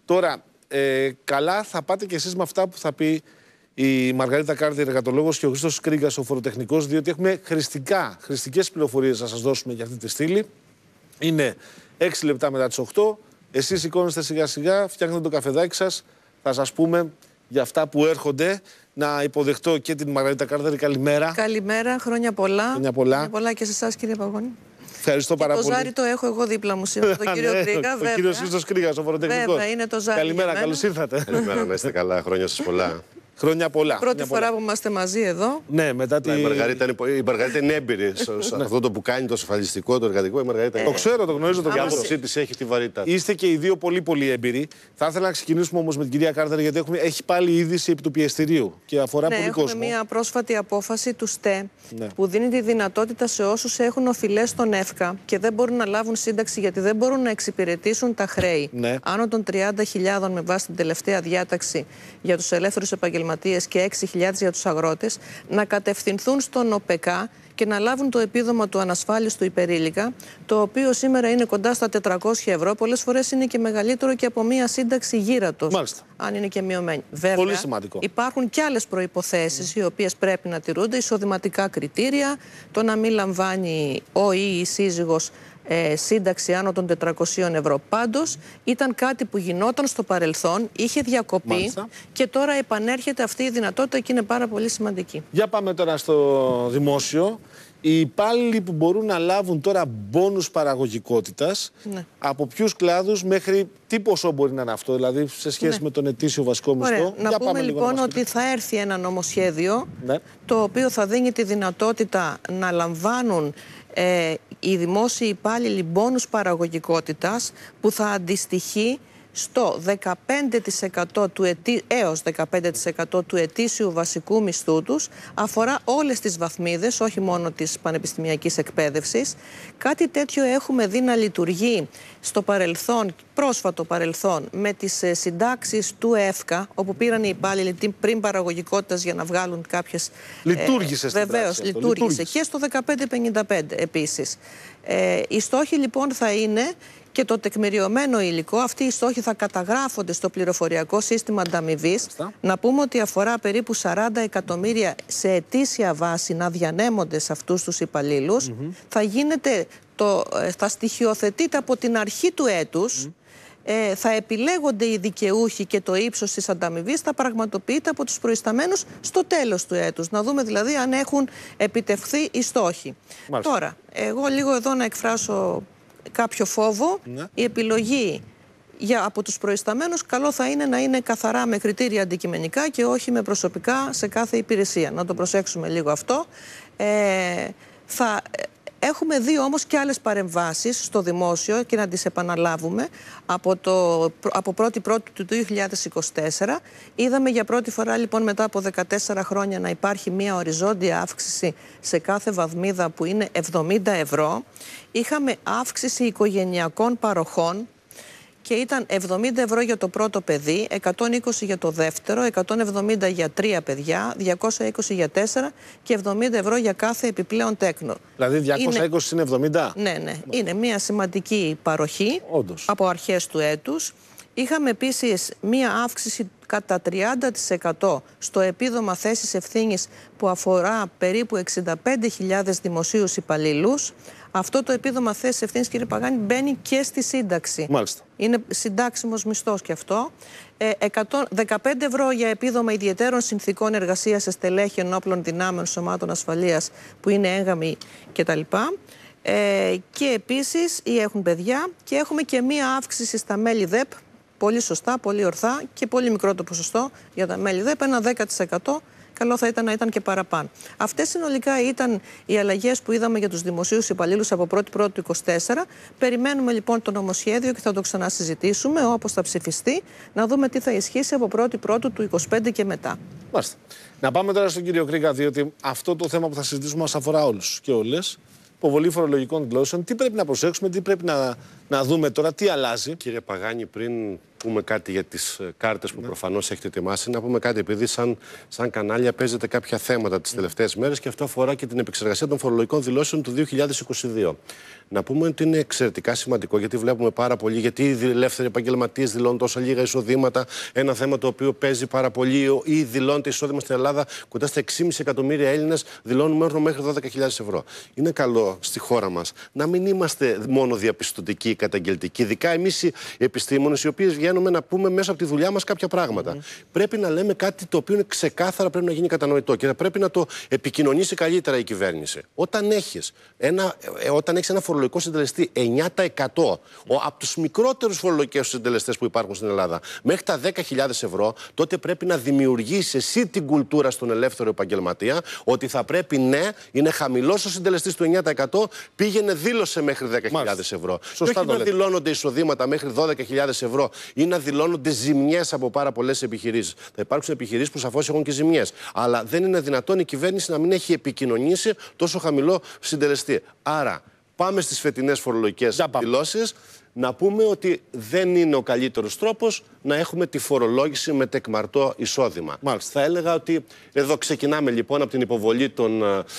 Τώρα, καλά θα πάτε κι εσείς με αυτά που θα πει η Μαργαρίτα Κάρδη, εργατολόγος, και ο Χρήστος Κρίγκας, ο φοροτεχνικός, διότι έχουμε χρηστικές πληροφορίες να σας δώσουμε για αυτή τη στήλη. Είναι 6 λεπτά μετά τις 8. Εσείς σηκώνεστε σιγά-σιγά, φτιάχνετε το καφεδάκι σας. Θα σας πούμε για αυτά που έρχονται. Να υποδεχτώ και την Μαργαρίτα Κάρδη. Καλημέρα. Καλημέρα, χρόνια πολλά. Χρόνια πολλά. Χρόνια πολλά και σε εσάς, κύριε Παγώνη. Ευχαριστώ πάρα πολύ. Το ζάρι το έχω εγώ δίπλα μου σήμερα, τον κύριο Κρίγα. Ο κύριος Χρήστος Κρίγας, ο φοροτεχνικός. Βέβαια, είναι το ζάρι. Καλημέρα, καλώς ήρθατε. Καλημέρα, να είστε καλά. Χρόνια σας πολλά. Χρόνια πολλά. Πρώτη φορά που είμαστε μαζί εδώ. Ναι, μετά τη... Η Μαργαρίτα είναι έμπειρη σε αυτό το που κάνει, το ασφαλιστικό, το εργατικό. Η Μαργαρίτα Το ξέρω, το γνωρίζω. η άποψή της έχει τη βαρύτητα. Είστε και οι δύο πολύ έμπειροι. Θα ήθελα να ξεκινήσουμε όμως με την κυρία Κάρδη, γιατί έχει πάλι είδηση επί του πιεστηρίου και αφορά πολύ κόσμο. Έχουμε μια πρόσφατη απόφαση του ΣΤΕ που δίνει τη δυνατότητα σε όσους έχουν οφειλές στον ΕΦΚΑ και δεν μπορούν να λάβουν σύνταξη γιατί δεν μπορούν να εξυπηρετήσουν τα χρέη άνω των 30.000 με βάση την τελευταία διάταξη για τους ελεύθερους επαγγελματίες και 6.000 για τους αγρότες, να κατευθυνθούν στον ΟΠΕΚΑ και να λάβουν το επίδομα του ανασφάλιστου υπερήλικα, το οποίο σήμερα είναι κοντά στα 400 ευρώ. Πολλές φορές είναι και μεγαλύτερο και από μία σύνταξη γύρατος. Μάλιστα. Αν είναι και μειωμένη. Βέβαια, πολύ σημαντικό. Υπάρχουν και άλλες προϋποθέσεις οι οποίες πρέπει να τηρούνται, εισοδηματικά κριτήρια, το να μην λαμβάνει ο ή η σύζυγος σύνταξη άνω των 400 ευρώ. Πάντως ήταν κάτι που γινόταν στο παρελθόν, είχε διακοπεί. Μάλιστα. Και τώρα επανέρχεται αυτή η δυνατότητα και είναι πάρα πολύ σημαντική. Για πάμε τώρα στο δημόσιο. Οι υπάλληλοι που μπορούν να λάβουν τώρα μπόνους παραγωγικότητας, από ποιους κλάδους, μέχρι τι ποσό μπορεί να είναι αυτό, δηλαδή σε σχέση με τον ετήσιο βασικό μισθό. Να πούμε λοιπόν ότι θα έρθει ένα νομοσχέδιο το οποίο θα δίνει τη δυνατότητα να λαμβάνουν οι δημόσιοι υπάλληλοι μπόνους παραγωγικότητας που θα αντιστοιχεί στο 15% έως 15% του ετήσιου βασικού μισθού τους, αφορά όλες τις βαθμίδες, όχι μόνο της πανεπιστημιακής εκπαίδευσης. Κάτι τέτοιο έχουμε δει να λειτουργεί στο παρελθόν, πρόσφατο παρελθόν, με τις συντάξεις του ΕΦΚΑ, όπου πήραν οι υπάλληλοι την πριν παραγωγικότητας για να βγάλουν κάποιες... Λειτουργήσε στην πράξη. Βεβαίως, λειτουργήσε. Και στο 1555 επίσης. Οι στόχοι λοιπόν θα είναι και το τεκμηριωμένο υλικό. Αυτοί οι στόχοι θα καταγράφονται στο πληροφοριακό σύστημα ανταμοιβής. Να πούμε ότι αφορά περίπου 40 εκατομμύρια σε ετήσια βάση να διανέμονται σε αυτούς τους υπαλλήλους. Θα στοιχειοθετείται από την αρχή του έτους. Θα επιλέγονται οι δικαιούχοι και το ύψος της ανταμοιβής θα πραγματοποιείται από τους προϊσταμένους στο τέλος του έτους. Να δούμε δηλαδή αν έχουν επιτευχθεί οι στόχοι. Μάλιστα. Τώρα, εγώ λίγο εδώ να εκφράσω κάποιο φόβο. Η επιλογή από τους προϊσταμένους καλό θα είναι να είναι καθαρά με κριτήρια αντικειμενικά και όχι με προσωπικά σε κάθε υπηρεσία. Να το προσέξουμε λίγο αυτό. Έχουμε δει όμως και άλλες παρεμβάσεις στο δημόσιο και να τις επαναλάβουμε. Από 1η του 2024 είδαμε για πρώτη φορά λοιπόν μετά από 14 χρόνια να υπάρχει μια οριζόντια αύξηση σε κάθε βαθμίδα που είναι 70 ευρώ. Είχαμε αύξηση οικογενειακών παροχών και ήταν 70 ευρώ για το πρώτο παιδί, 120 για το δεύτερο, 170 για 3 παιδιά, 220 για 4 και 70 ευρώ για κάθε επιπλέον τέκνο. Δηλαδή 220 είναι 70? Ναι. Είναι μια σημαντική παροχή. Όντως. Από αρχές του έτους. Είχαμε επίσης μία αύξηση κατά 30% στο επίδομα θέσης ευθύνης που αφορά περίπου 65.000 δημοσίους υπαλλήλους. Αυτό το επίδομα θέσης ευθύνης, κύριε Παγάνη, μπαίνει και στη σύνταξη. Μάλιστα. Είναι συντάξιμος μισθός και αυτό. 15 ευρώ για επίδομα ιδιαιτέρων συνθήκων εργασίας σε στελέχη ενόπλων δυνάμεων σωμάτων ασφαλείας που είναι έγγαμοι κτλ. Και επίσης ή έχουν παιδιά και έχουμε και μία αύξηση στα μέλη ΔΕΠ. Πολύ σωστά, πολύ ορθά και πολύ μικρό το ποσοστό για τα μέλη ΔΕΠ, ένα 10%. Καλό θα ήταν να ήταν και παραπάνω. Αυτές συνολικά ήταν οι αλλαγές που είδαμε για τους δημοσίους υπαλλήλους από 1η του 2024. Περιμένουμε λοιπόν το νομοσχέδιο και θα το ξανασυζητήσουμε όπως θα ψηφιστεί, να δούμε τι θα ισχύσει από 1η του 2025 και μετά. Μάλιστα. Να πάμε τώρα στον κύριο Κρίγα, διότι αυτό το θέμα που θα συζητήσουμε μας αφορά όλους και όλες. Υποβολή φορολογικών γλώσσων. Τι πρέπει να προσέξουμε, τι πρέπει να δούμε τώρα, τι αλλάζει. Κύριε Παγάνη, πριν πούμε κάτι για τις κάρτες που προφανώς έχετε ετοιμάσει, να πούμε κάτι, επειδή σαν κανάλια παίζετε κάποια θέματα τις τελευταίες μέρες και αυτό αφορά και την επεξεργασία των φορολογικών δηλώσεων του 2022. Να πούμε ότι είναι εξαιρετικά σημαντικό, γιατί βλέπουμε πάρα πολύ, γιατί οι ελεύθεροι επαγγελματίες δηλώνουν τόσα λίγα εισοδήματα. Ένα θέμα το οποίο παίζει πάρα πολύ, ή δηλώνεται εισόδημα στην Ελλάδα κοντά στα 6,5 εκατομμύρια Έλληνες δηλώνουν μέχρι 12.000 ευρώ. Είναι καλό στη χώρα μας να μην είμαστε μόνο διαπιστωτικοί ή καταγγελτικοί, ειδικά εμείς οι επιστήμονες, οι οποίοι βγαίνουμε να πούμε μέσα από τη δουλειά μας κάποια πράγματα. Πρέπει να λέμε κάτι το οποίο είναι ξεκάθαρα, πρέπει να γίνει κατανοητό και πρέπει να το επικοινωνήσει καλύτερα η κυβέρνηση. Όταν έχεις ένα φορολογικό συντελεστή 9% από τους μικρότερους φορολογικούς συντελεστές που υπάρχουν στην Ελλάδα μέχρι τα 10.000 ευρώ, τότε πρέπει να δημιουργήσεις εσύ την κουλτούρα στον ελεύθερο επαγγελματία ότι θα πρέπει, ναι, είναι χαμηλός ο συντελεστής του 9%, πήγαινε δήλωσε μέχρι 10.000 ευρώ. Σωστά, και όχι να δηλώνονται εισοδήματα μέχρι 12.000 ευρώ ή να δηλώνονται ζημιές από πάρα πολλές επιχειρήσεις. Θα υπάρξουν επιχειρήσεις που σαφώς έχουν και ζημιές. Αλλά δεν είναι δυνατόν η κυβέρνηση να μην έχει επικοινωνήσει τόσο χαμηλό συντελεστή. Άρα, πάμε στις φετινές φορολογικές δηλώσεις. Να πούμε ότι δεν είναι ο καλύτερος τρόπος να έχουμε τη φορολόγηση με τεκμαρτό εισόδημα. Μάλιστα. Θα έλεγα ότι εδώ ξεκινάμε λοιπόν από την υποβολή των...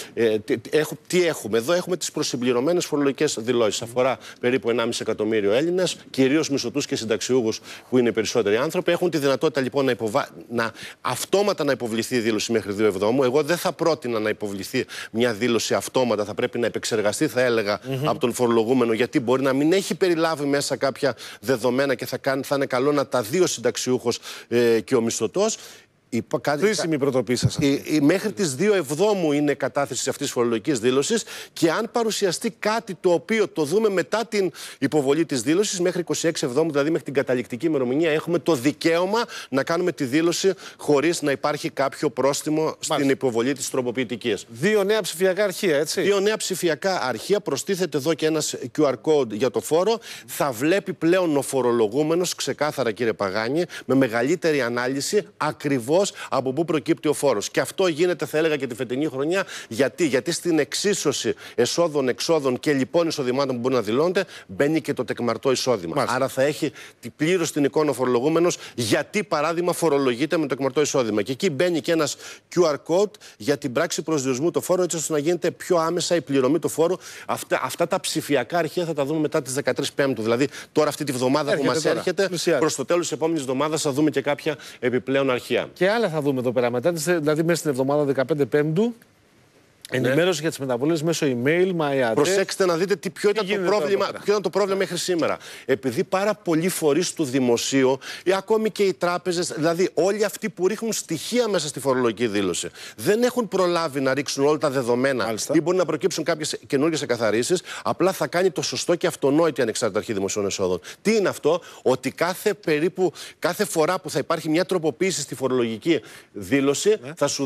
τι έχουμε? Εδώ έχουμε τις προσυμπληρωμένες φορολογικές δηλώσεις. Αφορά περίπου 1,5 εκατομμύριο Έλληνες, κυρίως μισθωτούς και συνταξιούχους που είναι οι περισσότεροι άνθρωποι. Έχουν τη δυνατότητα λοιπόν αυτόματα να υποβληθεί η δήλωση μέχρι 2 Εβδόμου. Εγώ δεν θα πρότεινα να υποβληθεί μια δήλωση αυτόματα. Θα πρέπει να επεξεργαστεί, θα έλεγα, από τον φορολογούμενο, γιατί μπορεί να μην έχει περιλάβει μέσα κάποια δεδομένα και θα είναι καλό να τα δει ο συνταξιούχος και ο μισθωτός. Χρήσιμη πρωτοποίηση σας. Μέχρι τις 2 Εβδόμου είναι κατάθεση αυτής της φορολογικής δήλωσης και αν παρουσιαστεί κάτι το οποίο το δούμε μετά την υποβολή της δήλωσης, μέχρι 26 Εβδόμου, δηλαδή μέχρι την καταληκτική ημερομηνία, έχουμε το δικαίωμα να κάνουμε τη δήλωση χωρίς να υπάρχει κάποιο πρόστιμο στην υποβολή της τροποποιητικής. 2 νέα ψηφιακά αρχεία, έτσι. 2 νέα ψηφιακά αρχεία. Προστίθεται εδώ και ένας QR code για το φόρο. Θα βλέπει πλέον ο φορολογούμενος, ξεκάθαρα κύριε Παγάνη, με μεγαλύτερη ανάλυση ακριβώς από πού προκύπτει ο φόρος. Και αυτό γίνεται, θα έλεγα, και τη φετινή χρονιά. Γιατί στην εξίσωση εσόδων-εξόδων και λοιπόν εισοδημάτων που μπορούν να δηλώνονται, μπαίνει και το τεκμαρτό εισόδημα. Μάλιστα. Άρα θα έχει πλήρως την εικόνα ο φορολογούμενος γιατί, παράδειγμα, φορολογείται με το τεκμαρτό εισόδημα. Και εκεί μπαίνει και ένας QR code για την πράξη προσδιορισμού του φόρου, έτσι ώστε να γίνεται πιο άμεσα η πληρωμή του φόρου. Αυτά τα ψηφιακά αρχεία θα τα δούμε μετά τις 13 Πέμπτου. Δηλαδή, τώρα αυτή τη βδομάδα που μας έρχεται, προς το τέλος της επόμενης εβδομάδας θα δούμε και κάποια επιπλέον αρχεία. Και άλλα θα δούμε εδώ πέρα μετά, δηλαδή μέσα στην εβδομάδα 15 Πέμπτου. Ενημέρωση για τις μεταβολές μέσω email, MyAD. Προσέξτε να δείτε ποιο ήταν το πρόβλημα μέχρι σήμερα. Επειδή πάρα πολλοί φορείς του δημοσίου ή ακόμη και οι τράπεζες, δηλαδή όλοι αυτοί που ρίχνουν στοιχεία μέσα στη φορολογική δήλωση, δεν έχουν προλάβει να ρίξουν όλα τα δεδομένα. Μάλιστα. Ή μπορεί να προκύψουν κάποιες καινούργιες εκαθαρίσεις. Απλά θα κάνει το σωστό και αυτονόητη ανεξάρτητη αρχή δημοσίων εσόδων. Τι είναι αυτό? Ότι κάθε φορά που θα υπάρχει μια τροποποίηση στη φορολογική δήλωση,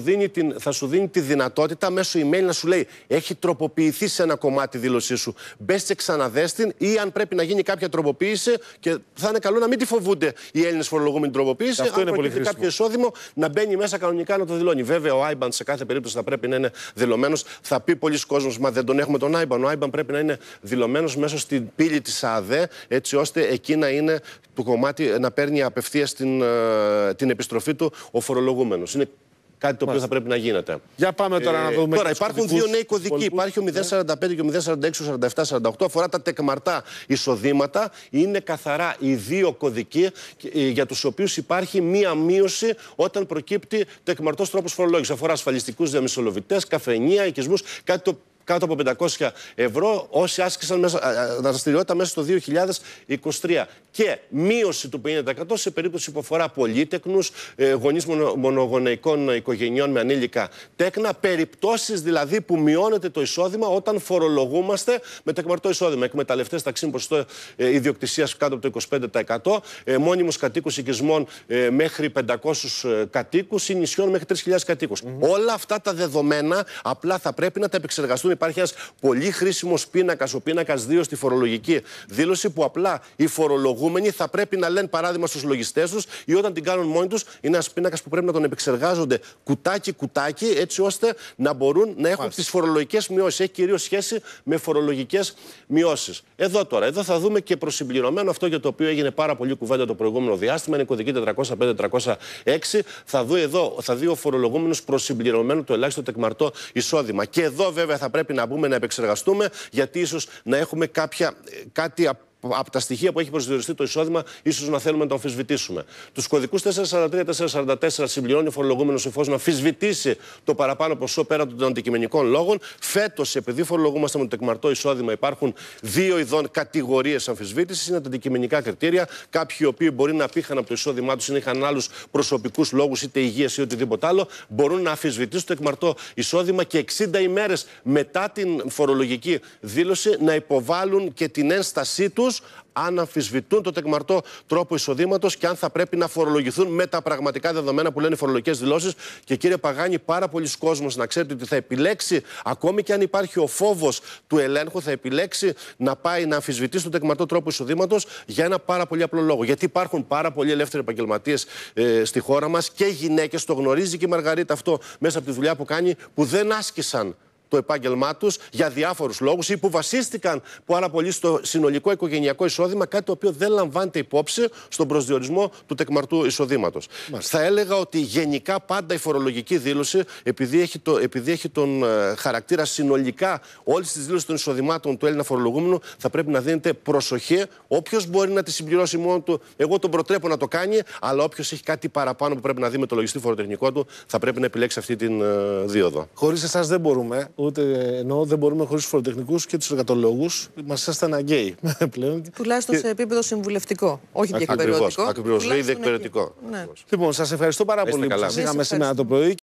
θα σου δίνει τη δυνατότητα μέσω email να σου λέει: έχει τροποποιηθεί σε ένα κομμάτι η δήλωσή σου. Μπες και ξαναδες την, ή αν πρέπει να γίνει κάποια τροποποίηση, και θα είναι καλό να μην τη φοβούνται οι Έλληνες φορολογούμενοι τροποποίηση. Αυτό αν είναι προκύπτει κάποιο εισόδημα, να μπαίνει μέσα κανονικά να το δηλώνει. Βέβαια, ο IBAN σε κάθε περίπτωση θα πρέπει να είναι δηλωμένος. Θα πει πολλοί κόσμος: μα δεν τον έχουμε τον IBAN. Ο IBAN πρέπει να είναι δηλωμένος μέσα στην πύλη της ΑΔΕ, έτσι ώστε εκεί να είναι το κομμάτι να παίρνει απευθείας την επιστροφή του ο φορολογούμενος. Είναι κάτι το οποίο θα πρέπει να γίνεται. Για πάμε τώρα να δούμε. Τώρα υπάρχουν 2 νέοι κωδικοί. Υπάρχει ο 045 και ο 046, 47-48. Αφορά τα τεκμαρτά εισοδήματα. Είναι καθαρά οι 2 κωδικοί για τους οποίους υπάρχει μία μείωση όταν προκύπτει τεκμαρτός τρόπος φορολόγησης. Αφορά ασφαλιστικούς διαμεσολαβητές, καφενεία, οικισμούς, κάτι το κάτω από 500 ευρώ όσοι άσκησαν δραστηριότητα μέσα στο 2023. Και μείωση του 50% σε περίπτωση που αφορά πολύτεκνους, γονείς μονογονεϊκών οικογενειών με ανήλικα τέκνα. Περιπτώσεις δηλαδή που μειώνεται το εισόδημα όταν φορολογούμαστε με τεκμαρτό εισόδημα. Εκμεταλλευτές ταξίν ποσοστό ιδιοκτησίας κάτω από το 25%, μόνιμους κατοίκους οικισμών μέχρι 500 κατοίκους ή νησιών μέχρι 3.000 κατοίκους. Όλα αυτά τα δεδομένα απλά θα πρέπει να τα επεξεργαστούν επεξεργαστούμε. Υπάρχει ένας πολύ χρήσιμος πίνακας, ο πίνακας 2 στη φορολογική δήλωση, που απλά οι φορολογούμενοι θα πρέπει να λένε παράδειγμα στους λογιστές τους ή όταν την κάνουν μόνοι τους. Είναι ένας πίνακας που πρέπει να τον επεξεργάζονται κουτάκι-κουτάκι, έτσι ώστε να μπορούν να έχουν τις φορολογικές μειώσεις. Έχει κυρίως σχέση με φορολογικές μειώσεις. Εδώ θα δούμε και προσυμπληρωμένο αυτό για το οποίο έγινε πάρα πολύ κουβέντα το προηγούμενο διάστημα. Είναι η κωδική 405-406. Θα δει ο φορολογούμενος προσυμπληρωμένο το ελάχιστο τεκμαρτό εισόδημα. Και εδώ βέβαια θα πρέπει να μπούμε να επεξεργαστούμε, γιατί ίσως να έχουμε κάτι από τα στοιχεία που έχει προσδιοριστεί το εισόδημα, ίσως να θέλουμε να το αμφισβητήσουμε. Τους κωδικούς 443-444 συμπληρώνει ο φορολογούμενος εφόσον αμφισβητήσει το παραπάνω ποσό πέρα των αντικειμενικών λόγων. Φέτος, επειδή φορολογούμαστε με το τεκμαρτό εισόδημα, υπάρχουν δύο ειδών κατηγορίες αμφισβήτησης. Είναι τα αντικειμενικά κριτήρια. Κάποιοι οι οποίοι μπορεί να απήχαν από το εισόδημά τους ή είχαν άλλους προσωπικούς λόγους, είτε υγείας ή οτιδήποτε άλλο, μπορούν να αμφισβητήσουν το τεκμαρτό εισόδημα και 60 ημέρες μετά την φορολογική δήλωση να υποβάλουν και την ένστασή τους αν αμφισβητούν το τεκμαρτό τρόπο εισοδήματος και αν θα πρέπει να φορολογηθούν με τα πραγματικά δεδομένα που λένε οι φορολογικές δηλώσεις. Και κύριε Παγάνη, πάρα πολλοί κόσμος να ξέρετε ότι θα επιλέξει, ακόμη και αν υπάρχει ο φόβος του ελέγχου, θα επιλέξει να πάει να αμφισβητήσει το τεκμαρτό τρόπο εισοδήματος για ένα πάρα πολύ απλό λόγο. Γιατί υπάρχουν πάρα πολλοί ελεύθεροι επαγγελματίες στη χώρα μας και γυναίκες, το γνωρίζει και η Μαργαρίτα αυτό μέσα από τη δουλειά που κάνει, που δεν άσκησαν το επάγγελμά τους για διάφορους λόγους ή που βασίστηκαν πάρα πολύ στο συνολικό οικογενειακό εισόδημα, κάτι το οποίο δεν λαμβάνεται υπόψη στον προσδιορισμό του τεκμαρτού εισοδήματος. Θα έλεγα ότι γενικά πάντα η φορολογική δήλωση, επειδή έχει τον χαρακτήρα συνολικά όλης της δήλωσης των εισοδημάτων του Έλληνα φορολογούμενου, θα πρέπει να δίνεται προσοχή. Όποιος μπορεί να τη συμπληρώσει μόνο του, εγώ τον προτρέπω να το κάνει, αλλά όποιος έχει κάτι παραπάνω που πρέπει να δει με το λογιστή φοροτεχνικό του, θα πρέπει να επιλέξει αυτή την δίωδο. Χωρίς εσάς δεν μπορούμε. Ούτε εννοώ δεν μπορούμε χωρίς τους φοροτεχνικούς και τους εργατολόγους. Μας είσαστε αναγκαίοι πλέον. Τουλάχιστον σε επίπεδο συμβουλευτικό, όχι διεκπαιρεωτικό. Ακριβώς, ή διεκπαιρεωτικό. Ναι. Λοιπόν, σας ευχαριστώ πάρα πολύ που σας είχαμε σήμερα το πρωί.